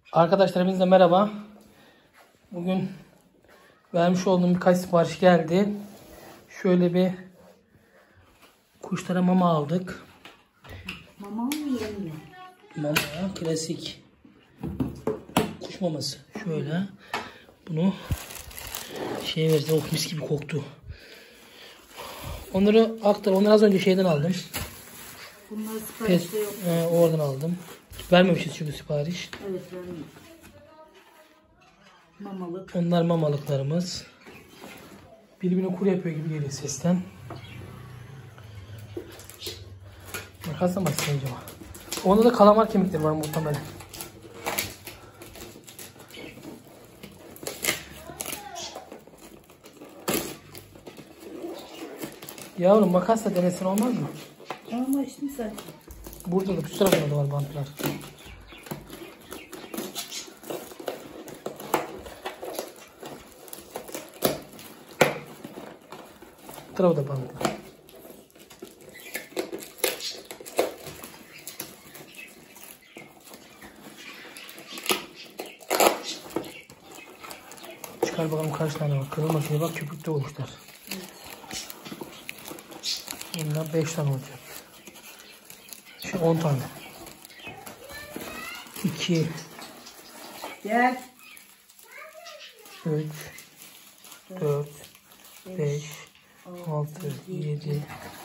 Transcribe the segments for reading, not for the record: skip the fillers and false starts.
Arkadaşlar hepinize merhaba. Bugün vermiş olduğum birkaç sipariş geldi. Şöyle bir kuşlara mama aldık. Mama mı yem mi? Mama klasik kuş maması. Şöyle bunu verdi. Oh, mis gibi koktu. Onları az önce şeyden aldım. Bunlar siparişte yok. Oradan aldım. Vermemişiz çünkü sipariş. Evet, vermedim. Mamalık. Onlar mamalıklarımız. Birbirine kur yapıyor gibi geliyor sesten. Makasla mı açsın acaba? Onda da kalamar kemikleri var muhtemelen. Yavrum makasla denesin olmaz mı? Ama açtım zaten. Burada da üst tarafında da var bantlar. Bu tarafı da bantlar. Çıkar bakalım kaç tane var. Kırılmasın bak, köpükte olmuşlar. Bunlar 5 tane olacak. Şu 10 tane. 2 Gel. 3 4 5 6 7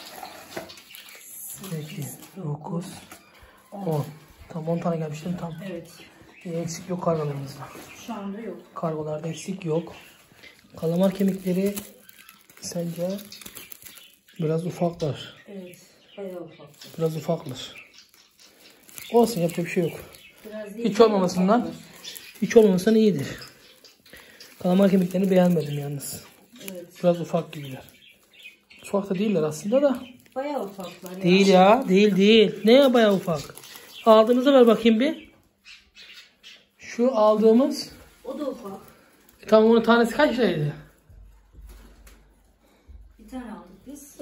8 9 10. Tam 10 tane gelmiş değil mi? Tam. Evet. Bir eksik yok kargolarımızda. Şu anda yok. Kargolarda eksik yok. Kalamar kemikleri sence biraz ufaklar. Evet. Bayağı ufak. Biraz ufaklar. Olsun, yapacak bir şey yok. Biraz Hiç olmamasından iyidir. Kalamar kemiklerini beğenmedim yalnız. Evet. Biraz ufak gibiler. Ufak da değiller aslında da. Bayağı ufaklar ya. Değil ya. Değil. Ne ya bayağı ufak. Aldığımızı ver bakayım bir. Şu aldığımız. O da ufak. Tam onun tanesi kaç liraydı? Bir tane aldık biz.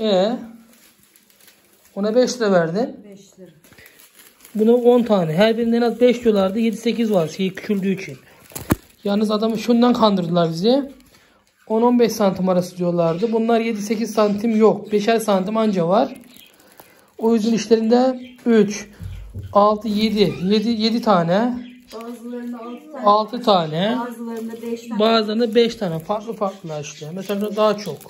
Ona 5 lira verdin. 5 lira. Buna 10 tane. Her birinden en az 5 diyorlardı. 7-8 var. Küçüldüğü için. Yalnız adamı şundan kandırdılar bizi. 10-15 santim arası diyorlardı. Bunlar 7-8 santim yok. 5'er santim anca var. O yüzden işlerinde 3, 6, 7 tane. Bazılarında 6 tane. 6 tane. Bazılarında 5 tane. Bazılarında 5 tane. Farklı işte. Mesela daha çok.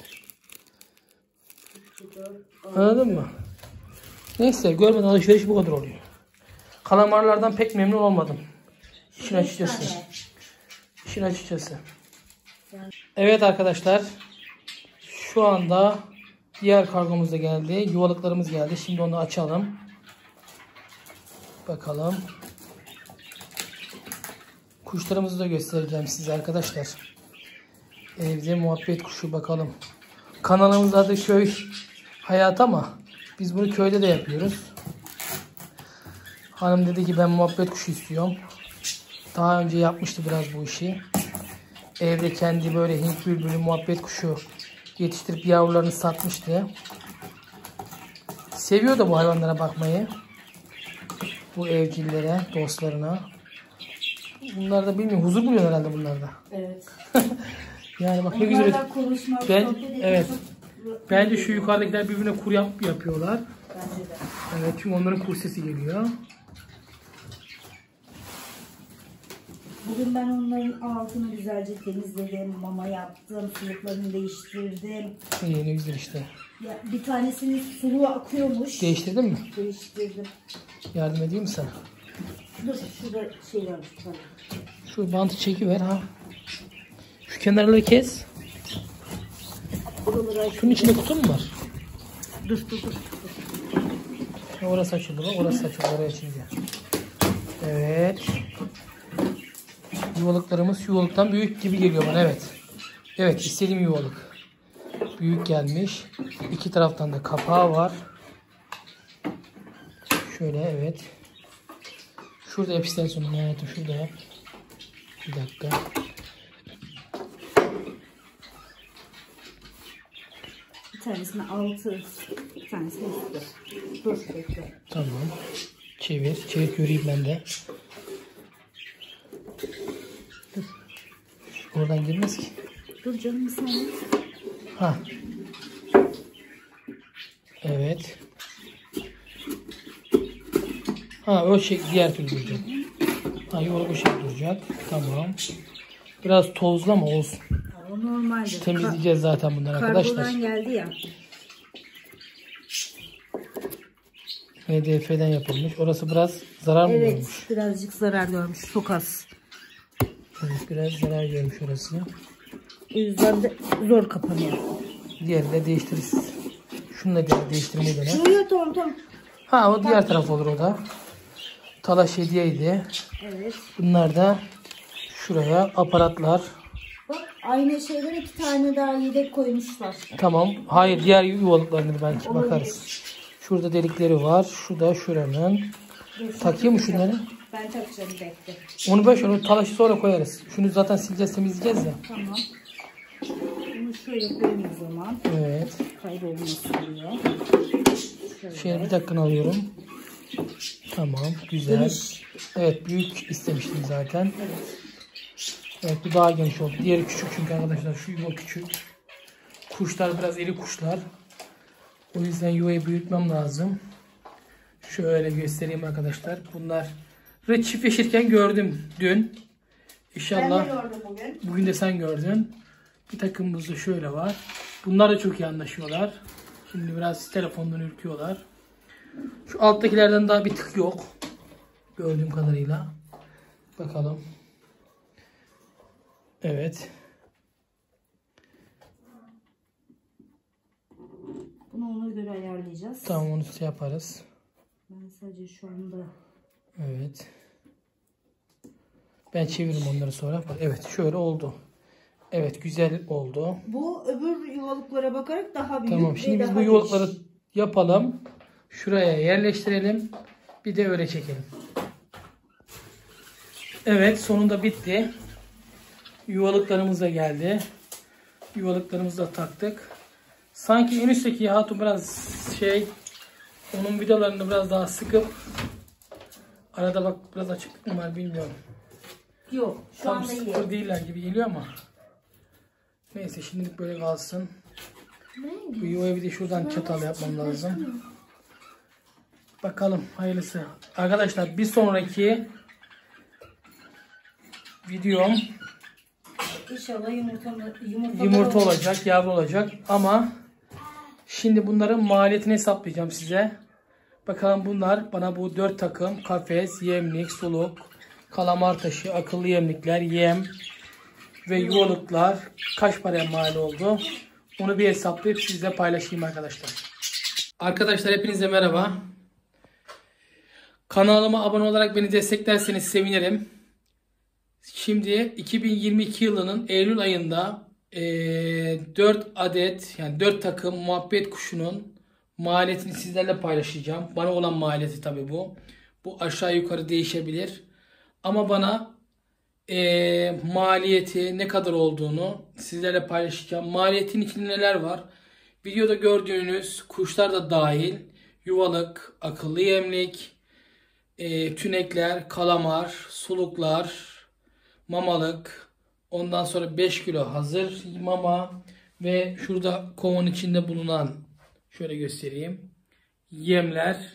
Anladın mı? Neyse, görmeden alışveriş bu kadar oluyor. Kalamarlardan pek memnun olmadım. İşin açıkçası. Evet arkadaşlar. Şu anda diğer kargomuz da geldi. Yuvalıklarımız geldi. Şimdi onu açalım. Bakalım. Kuşlarımızı da göstereceğim size arkadaşlar. Evde muhabbet kuşu bakalım. Kanalımız adı Köy Hayat ama biz bunu köyde de yapıyoruz. Hanım dedi ki ben muhabbet kuşu istiyorum. Daha önce yapmıştı biraz bu işi. Evde kendi böyle Hint bülbülü muhabbet kuşu yetiştirip yavrularını satmıştı. Seviyor da bu hayvanlara bakmayı. Bu evcillere, dostlarına. Bunlar da bilmiyorum, huzur buluyor herhalde bunlarda. Evet. Yani bak ne güzel. Evet. Bence şu yukarıdakiler birbirine kur yapıyorlar. Bence de. Evet, çünkü onların kur sesi geliyor. Bugün ben onların altını güzelce temizledim, mama yaptım, suluklarını değiştirdim. İyi, ne güzel işte. Ya, bir tanesinin suluğu akıyormuş. Değiştirdin mi? Değiştirdim. Yardım edeyim mi sana? Dur, şurada şey var. Şu bantı çekiver ha. Şu kenarları kes. Şunun içinde kutu mu var? Dur. Orası açıldı bak, orası açıldı, oraya açınca. Evet. Yuvalıklarımız yuvalıktan büyük gibi geliyor bana, evet. Evet, istediğim yuvalık. Büyük gelmiş. İki taraftan da kapağı var. Şöyle, evet. Şurada yap istersen onu hayatım, şurada yap. Bir dakika. Bir tanesine 6, bir tanesine üstü. Dur bekle. Tamam. Çevir. Çevir göreyim ben de. Oradan girmez ki. Dur canım bir saniye. Ha. Evet. Ha o şey diğer türlü duracak. Ha yok o şey duracak. Tamam. Biraz tozlu ama olsun. O normaldir. Temizleyeceğiz zaten bunları arkadaşlar. Kargodan geldi ya. HDF'den yapılmış. Orası biraz zarar mı Evet, görmüş? birazcık zarar görmüş. Çok az. Evet, biraz zarar görmüş orası. O yüzden de zor kapanıyor. Diğerini de değiştiririz. Şunu da değiştirmeyi dene. Yok tamam. Ha o diğer taraf olur o da. Talaş hediyeydi. Evet. Bunlar da şuraya aparatlar. Bak aynı şeyden 2 tane daha yedek koymuşlar. Tamam. Hayır diğer yuvalıklarını belki Olabilir. bakarız. Şurada delikleri var. Şu da şuranın. Takayım mı şunları? Ben takacağım bekle. Onu boş ver. Talaşı sonra koyarız. Şunu zaten sileceğiz, temizleyeceğiz ya. Tamam. Bunu şöyle koyayım o zaman. Evet. Kaybolmasın diye. Şöyle bir dakika alıyorum. Tamam. Güzel. Geniş. Evet. Büyük istemiştim zaten. Evet. Evet. Bu daha geniş oldu. Diğeri küçük çünkü arkadaşlar. Şu yuva küçük. Kuşlar biraz iri kuşlar. O yüzden yuvayı büyütmem lazım. Şöyle göstereyim arkadaşlar. Bunları çiftleşirken gördüm dün. İnşallah Ben de gördüm bugün. bugün de sen gördün. Bir takımımızda şöyle var. Bunlar da çok iyi anlaşıyorlar. Şimdi biraz telefondan ürküyorlar. Şu alttakilerden daha bir tık yok. Gördüğüm kadarıyla. Bakalım. Evet. Bunu ona göre ayarlayacağız. Tamam onu yaparız. Ben sadece şu anda... Evet. Ben çeviririm onları sonra. Evet şöyle oldu. Evet güzel oldu. Bu öbür yuvalıklara bakarak daha büyük. Tamam şimdi ve biz daha bu yuvalıkları geniş. yapalım. Şuraya yerleştirelim. Bir de öyle çekelim. Evet sonunda bitti. Yuvalıklarımız da geldi. Yuvalıklarımızı da taktık. Sanki en üstteki hatun biraz onun vidalarını biraz daha sıkıp arada bak biraz açıklık mı var bilmiyorum. Yok şu Tam anda iyi. sıfır değiller gibi geliyor ama. Neyse şimdilik böyle kalsın. Bu yuvaya bir de şuradan çatal yapmam lazım. Bakalım hayırlısı. Arkadaşlar bir sonraki videom İnşallah yumurta olacak, yavru olacak ama şimdi bunların maliyetini hesaplayacağım size. Bakalım bunlar bana bu 4 takım kafes, yemlik, suluk, kalamar taşı, akıllı yemlikler, yem ve yuvalıklar kaç paraya mal oldu? Onu bir hesaplayıp sizle paylaşayım arkadaşlar. Arkadaşlar hepinize merhaba. Kanalıma abone olarak beni desteklerseniz sevinirim. Şimdi 2022 yılının Eylül ayında 4 adet yani 4 takım muhabbet kuşunun maliyetini sizlerle paylaşacağım. Bana olan maliyeti tabi bu. Bu aşağı yukarı değişebilir. Ama bana maliyeti ne kadar olduğunu sizlerle paylaşacağım. Maliyetin içinde neler var? Videoda gördüğünüz kuşlar da dahil. Yuvalık, akıllı yemlik, tünekler, kalamar, suluklar, mamalık, ondan sonra 5 kilo hazır mama ve şurada kovanın içinde bulunan şöyle göstereyim. Yemler,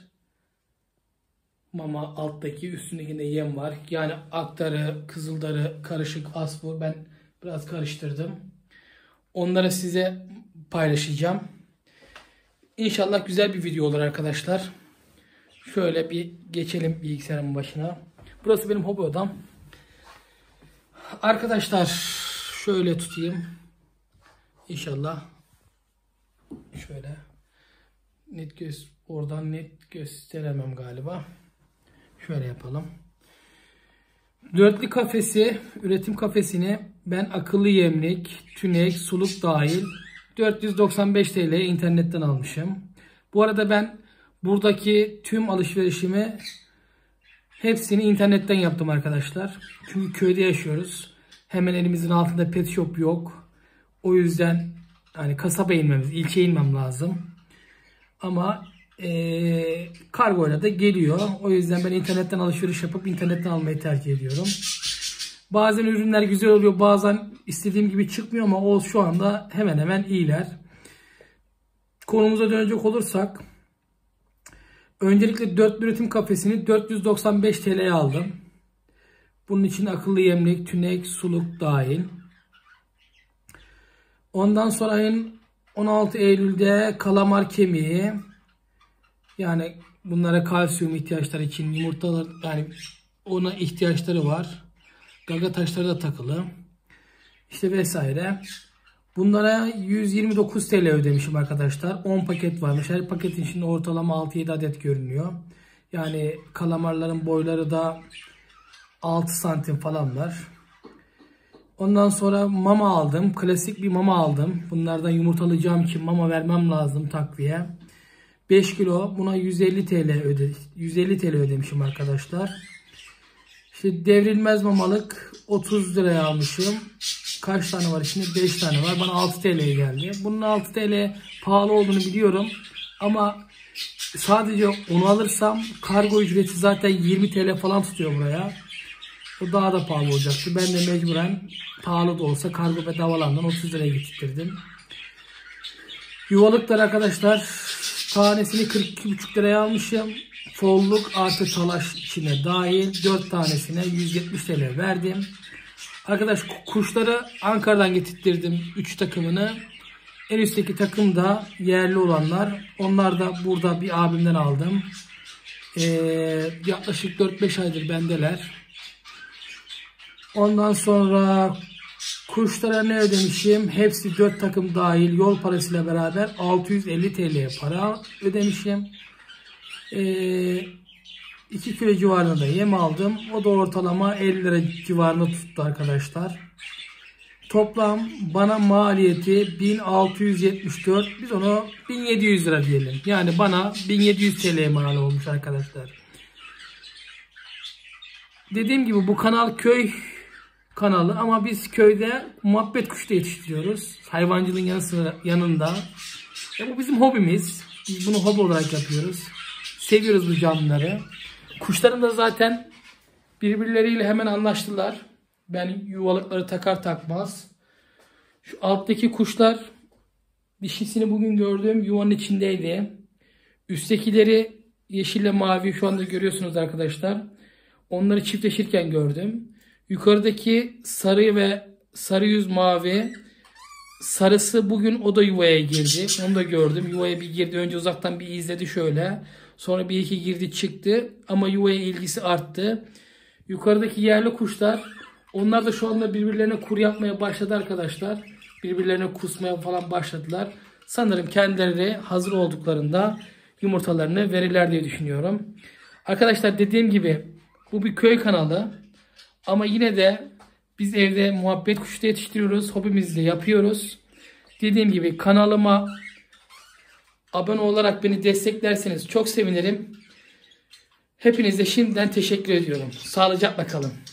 mama alttaki üstündekinde yem var. Yani aktarı, kızıldarı, karışık, asfur ben biraz karıştırdım. Onları size paylaşacağım. İnşallah güzel bir video olur arkadaşlar. Şöyle bir geçelim bilgisayarımın başına. Burası benim hobi odam. Arkadaşlar şöyle tutayım. İnşallah. Şöyle. Oradan net gösteremem galiba. Şöyle yapalım. Dörtlü kafesi, üretim kafesini ben akıllı yemlik, tünek, suluk dahil 495 TL internetten almışım. Bu arada ben buradaki tüm alışverişimi hepsini internetten yaptım arkadaşlar. Çünkü köyde yaşıyoruz. Hemen elimizin altında pet shop yok. O yüzden hani kasaba inmemiz, ilçeye inmem lazım. Ama kargoyla da geliyor. O yüzden ben internetten alışveriş yapıp internetten almayı tercih ediyorum. Bazen ürünler güzel oluyor, bazen istediğim gibi çıkmıyor ama o şu anda hemen hemen iyiler. Konumuza dönecek olursak, öncelikle 4 üretim kafesini 495 TL'ye aldım. Bunun için akıllı yemlik, tünek, suluk dahil. Ondan sonra ayın 16 Eylül'de kalamar kemiği, yani bunlara kalsiyum ihtiyaçları için yumurtalar, yani ona ihtiyaçları var. Gaga taşları da takılı. İşte vesaire. Bunlara 129 TL ödemişim arkadaşlar. 10 paket varmış. Her paketin içinde ortalama 6-7 adet görünüyor. Yani kalamarların boyları da 6 santim falan var. Ondan sonra mama aldım. Klasik bir mama aldım. Bunlardan yumurtalayacağım için mama vermem lazım takviye. 5 kilo. Buna 150 TL ödemişim arkadaşlar. İşte devrilmez mamalık 30 liraya almışım. Kaç tane var şimdi? 5 tane var. Bana 6 TL'ye geldi. Bunun 6 TL pahalı olduğunu biliyorum. Ama sadece onu alırsam kargo ücreti zaten 20 TL falan tutuyor buraya. O daha da pahalı olacaktı. Ben de mecburen pahalı da olsa kargo bedavalarından 30 liraya getirdim. Yuvalıklar arkadaşlar, tanesini 42,5 liraya almışım. Folluk artı talaş içine dahil 4 tanesine 170 TL verdim. Arkadaş, kuşları Ankara'dan getirttirdim 3 takımını. En üstteki takım da yerli olanlar. Onlar da burada bir abimden aldım. Yaklaşık 4-5 aydır bendeler. Ondan sonra kuşlara ne ödemişim? Hepsi 4 takım dahil yol parasıyla beraber 650 TL para ödemişim. 2 kilo civarında yem aldım. O da ortalama 50 lira civarında tuttu arkadaşlar. Toplam bana maliyeti 1674. Biz onu 1700 lira diyelim. Yani bana 1700 TL mal olmuş arkadaşlar. Dediğim gibi bu kanal köy kanalı ama biz köyde muhabbet kuşu da yetiştiriyoruz. Hayvancılığın yanında. Bu bizim hobimiz. Biz bunu hobi olarak yapıyoruz. Seviyoruz bu canlıları. Kuşlarım da zaten birbirleriyle hemen anlaştılar. Ben yuvalıkları takar takmaz. Şu alttaki kuşlar, dişisini bugün gördüm, yuvanın içindeydi. Üsttekileri yeşille mavi şu anda görüyorsunuz arkadaşlar. Onları çiftleşirken gördüm. Yukarıdaki sarı ve sarı yüz mavi, sarısı bugün o da yuvaya girdi. Onu da gördüm. Yuvaya bir girdi. Önce uzaktan bir izledi şöyle. Sonra bir iki girdi çıktı. Ama yuvaya ilgisi arttı. Yukarıdaki yerli kuşlar, onlar da şu anda birbirlerine kur yapmaya başladı arkadaşlar. Birbirlerine kusmaya falan başladılar. Sanırım kendileri hazır olduklarında yumurtalarını verirler diye düşünüyorum. Arkadaşlar, dediğim gibi bu bir köy kanalı. Ama yine de biz evde muhabbet kuşu da yetiştiriyoruz. Hobimizi de yapıyoruz. Dediğim gibi kanalıma abone olarak beni desteklerseniz çok sevinirim. Hepinize şimdiden teşekkür ediyorum. Sağlıcakla kalın.